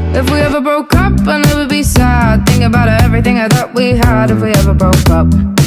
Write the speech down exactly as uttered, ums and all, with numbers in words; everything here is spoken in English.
If we ever broke up, I'd never be sad. Think about everything I thought we had if we ever broke up.